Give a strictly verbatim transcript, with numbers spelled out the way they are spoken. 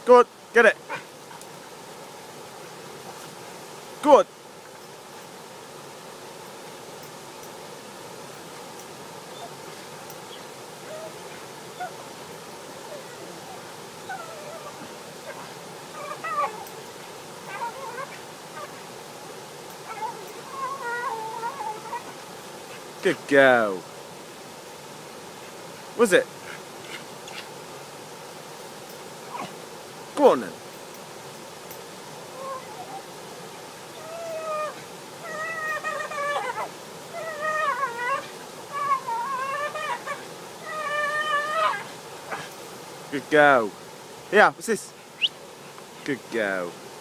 Go on, get it. Go on. Good girl. Was it? Go on then. Good girl. Yeah, what's this? Good girl.